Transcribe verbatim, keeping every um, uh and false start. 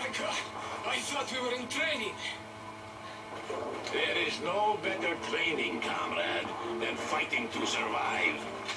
Micah, I thought we were in training. There is no better training, comrade, than fighting to survive.